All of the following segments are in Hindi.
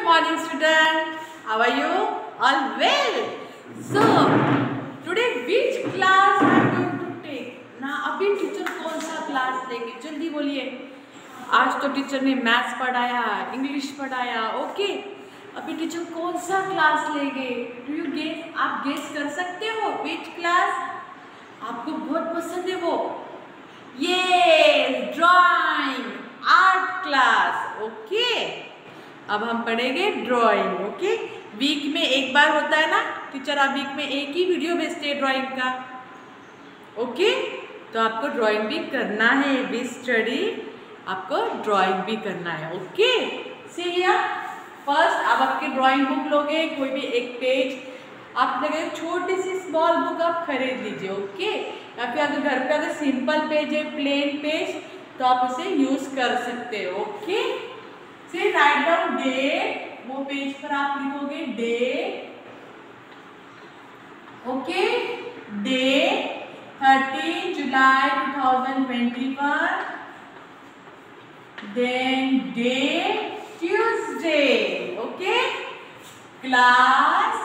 morning student. How are you? All well. So today which class I am going to take? ना अभी टीचर कौन सा क्लास लेंगे? जल्दी बोलिए. आज तो टीचर ने मैथ्स पढ़ाया, इंग्लिश पढ़ाया, ओके. अभी टीचर कौन सा क्लास लेंगे? Do you guess? आप गेस कर सकते हो which क्लास आपको बहुत पसंद है? वो ये ड्राइंग आर्ट क्लास. ओके, अब हम पढ़ेंगे ड्राइंग. ओके, वीक में एक बार होता है ना टीचर, आप वीक में एक ही वीडियो भेजते हैं ड्राइंग का. ओके, तो आपको ड्राइंग भी करना है, बी स्टडी, आपको ड्राइंग भी करना है. ओके, सी हियर फर्स्ट आप आपकी ड्राइंग बुक लोगे, कोई भी एक पेज आप लगे, छोटी सी स्मॉल बुक आप खरीद लीजिए. ओके, या फिर अगर घर पे अगर सिंपल पेज है, प्लेन पेज, तो आप उसे यूज कर सकते हो. Okay, so write down date, वो पेज पर आप लिखोगे date. Okay, date 30 July 2021, then date Tuesday. Okay, class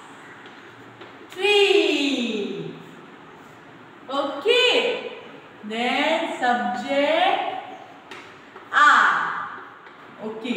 3. Okay, then subject art. Okay,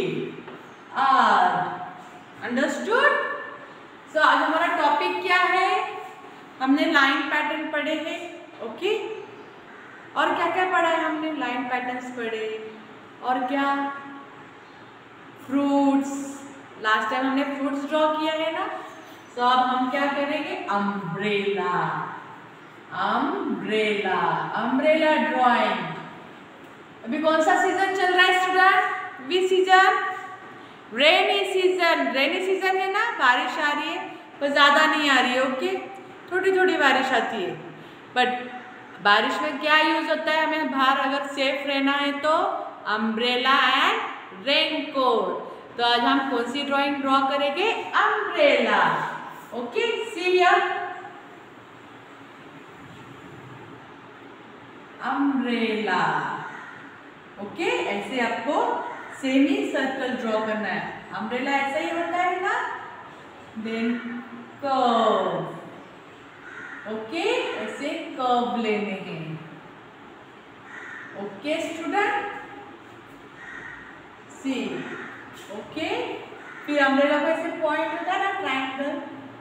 art. Understood? So आज हमारा टॉपिक क्या है? हमने लाइन पैटर्न पढ़े हैं. ओके, और क्या क्या पढ़ा है हमने? लाइन पैटर्न्स पढ़े, और क्या? फ्रूट्स. लास्ट टाइम हमने फ्रूट्स ड्रॉ किया है ना. सो अब हम क्या करेंगे? अम्ब्रेला. Umbrella, umbrella drawing. अभी कौन सा सीजन चल रहा है student? Which season? Rainy season. Rainy season है ना, बारिश आ रही है पर ज़्यादा नहीं आ रही है. ओके, थोड़ी थोड़ी बारिश आती है, बट बारिश में क्या यूज होता है? हमें बाहर अगर सेफ रहना है तो अम्ब्रेला एंड रेनकोट. तो आज हम कौन सी ड्राइंग ड्रॉ करेंगे? Umbrella. Okay, see here umbrella. Okay, ऐसे आपको सेमी सर्कल ड्रॉ करना है. अम्ब्रेला ऐसा ही होता है ना. Then curve. ओके, ऐसे कर्व लेने हैं. Okay student, see. ओके, फिर अम्ब्रेला को ऐसे पॉइंट होता है ना, ट्रायंगल.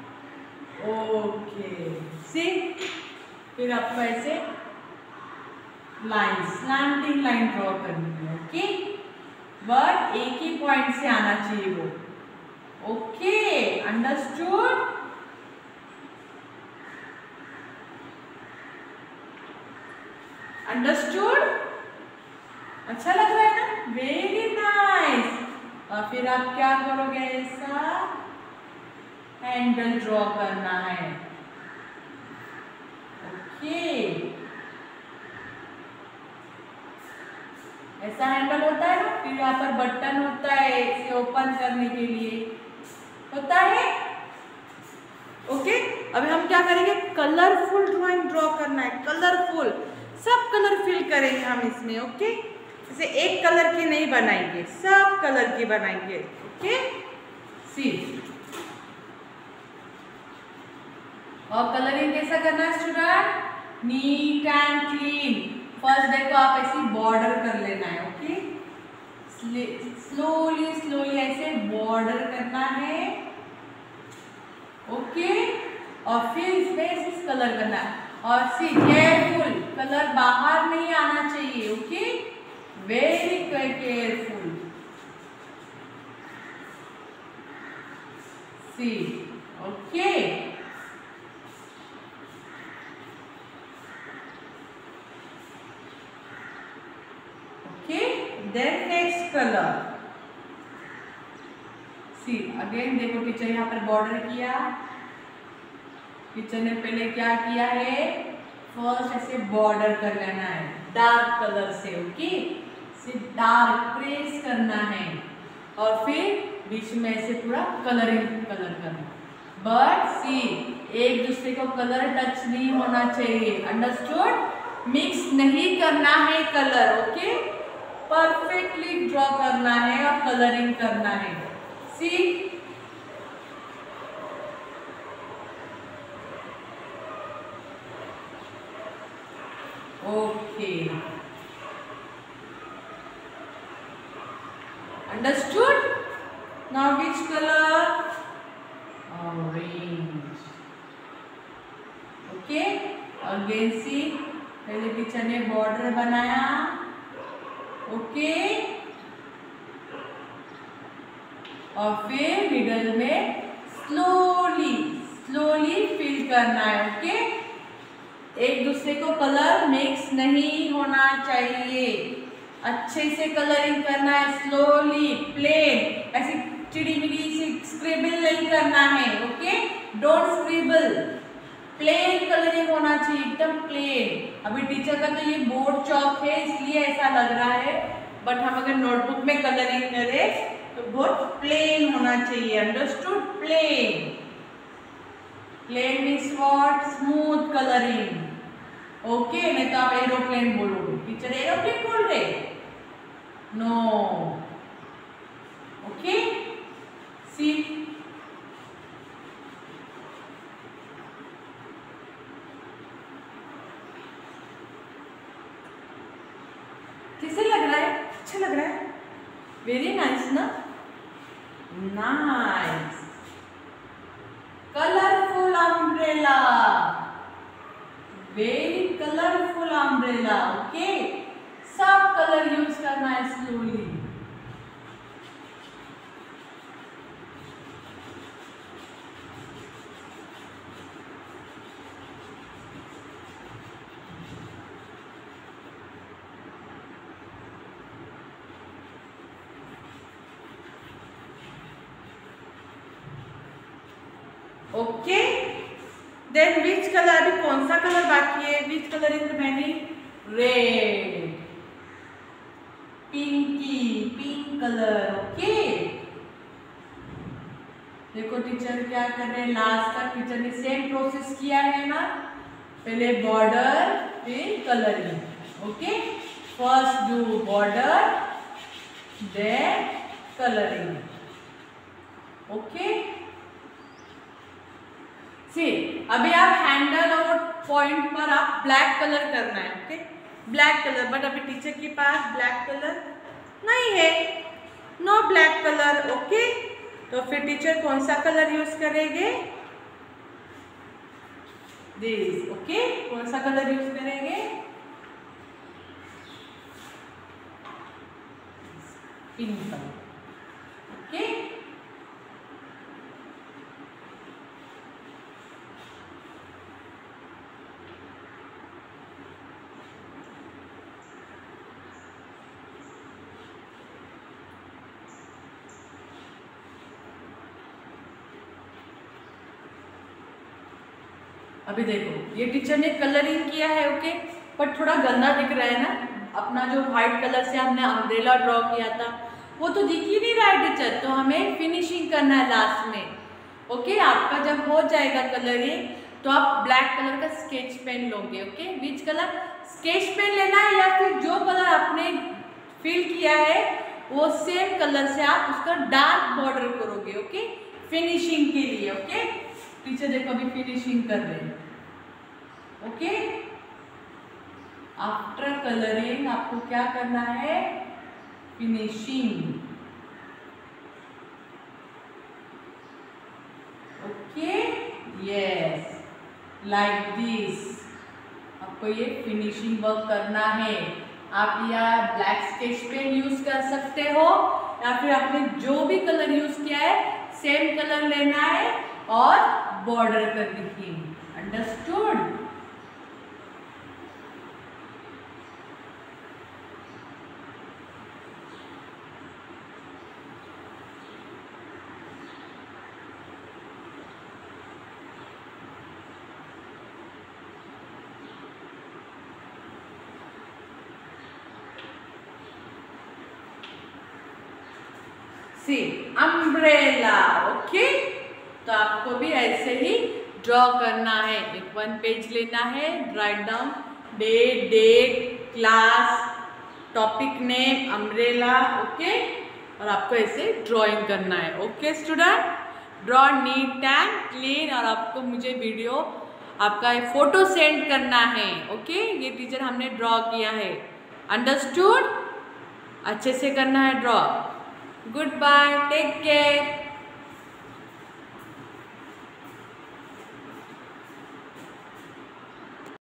ओके, सी. फिर आपको ऐसे लाइन, स्लैंटिंग लाइन ड्रॉ करनी है. ओके, बट एक ही पॉइंट से आना चाहिए वो. Okay, understood? अंडरस्टूड? अच्छा लग रहा है ना? Very nice. और फिर आप क्या करोगे? ऐसा हैंडल ड्रॉ करना है. ओके, ऐसा हैंडल होता है ना. फिर यहाँ पर बटन होता है इसे ओपन करने के लिए, होता है. ओके, अभी हम क्या करेंगे? कलरफुल ड्राइंग ड्रॉ करना है. कलरफुल, सब कलर फिल करेंगे हम इसमें. ओके, इसे एक कलर की नहीं बनाएंगे, सब कलर की बनाएंगे. Okay, see. और कलरिंग कैसा करना है student? Neat and clean. First देखो आप ऐसी बॉर्डर कर लेना है. ओके, स्लोली स्लोली ऐसे बॉर्डर करना है. ओके, और फिर इसमें इस कलर करना है. और सी, केयरफुल, कलर बाहर नहीं आना चाहिए. Okay, very careful. See. Okay, then next color. See again, देखो टीचर यहाँ पर बॉर्डर किया. टीचर ने पहले क्या किया है? फर्स्ट ऐसे बॉर्डर कर लेना है डार्क कलर से. ओके, से डार्क प्रेस करना है, और फिर बीच में ऐसे पूरा कलरिंग कलर करना. बट सी, एक दूसरे को कलर टच नहीं होना चाहिए. अंडरस्टूड? मिक्स नहीं करना है कलर. ओके, परफेक्टली ड्रॉ करना है और कलरिंग करना है. See okay, understood? Now which color? Orange. Okay, again see, पहले टीचर ने बॉर्डर बनाया, ओके, और फिर मिडल में स्लोली स्लोली फिल करना है, ओके। एक दूसरे को कलर मिक्स नहीं होना चाहिए, अच्छे से कलरिंग करना है, स्लोली प्लेन, ऐसी चिड़ीमिड़ी से स्क्रिबल नहीं करना है, okay, don't scribble, plain colouring होना चाहिए, एकदम प्लेन। अभी टीचर का तो ये बोर्ड चौक है इसलिए ऐसा लग रहा है, बट हम अगर नोटबुक में कलरिंग करें तो बहुत प्लेन होना चाहिए, understood? Plain, plain means what? Smooth colouring, okay. नहीं तो आप एरोप्लेन बोलोगे, टीचर एरोप्लेन बोल रहे, नो, ओके। सी कैसे लग रहा है? अच्छा लग रहा है, वेरी नाइस ना, nice. Colourful umbrella, very colourful umbrella, okay. सब कलर यूज करना है slowly, okay. Then which colour, अभी कौन सा कलर बाकी है? Which colour is remaining? Red, pinky, pink colour, okay. देखो टीचर क्या कर रहे हैं, लास्ट तक टीचर ने सेम प्रोसेस किया है ना, पहले बॉर्डर फिर colouring, okay. First do border then colouring, okay. See अभी आप हैंडल और पॉइंट पर आप ब्लैक कलर करना है, ओके, ब्लैक कलर, बट अभी टीचर के पास ब्लैक कलर नहीं है, नो ब्लैक कलर, ओके। तो फिर टीचर कौन सा कलर यूज करेंगे? This, okay. कौन सा कलर यूज करेंगे? Pink colour, okay. अभी देखो ये टीचर ने कलरिंग किया है, ओके, पर थोड़ा गंदा दिख रहा है ना। अपना जो व्हाइट कलर से हमने अम्ब्रेला ड्रॉ किया था वो तो दिख ही नहीं रहा है टीचर, तो हमें फिनिशिंग करना है लास्ट में, ओके। आपका जब हो जाएगा कलरिंग तो आप ब्लैक कलर का स्केच पेन लोगे, okay. Which colour? Sketch pen लेना है, या फिर जो कलर आपने फिल किया है वो सेम कलर से आप उसका डार्क बॉर्डर करोगे, ओके, फिनिशिंग के लिए, ओके। टीचर देखो अभी फिनिशिंग कर रहे हैं, ओके। आफ्टर कलरिंग आपको क्या करना है? Finishing, okay, yes, like this. आपको ये फिनिशिंग वर्क करना है। आप या ब्लैक स्केच पेन यूज कर सकते हो, या फिर आपने जो भी कलर यूज किया है सेम कलर लेना है और बॉर्डर कर दीजिए, अंडरस्टूड? सी अम्ब्रेला, ओके। तो आपको भी ऐसे ही ड्रॉ करना है। एक 1 पेज लेना है, write down date, class, topic name, umbrella, okay. और आपको ऐसे ड्राइंग करना है। Okay student, draw neat and clean, और आपको मुझे वीडियो आपका फोटो सेंड करना है। ओके, ये टीचर हमने ड्रॉ किया है, अंडरस्टूड? अच्छे से करना है draw. Good bye, take care.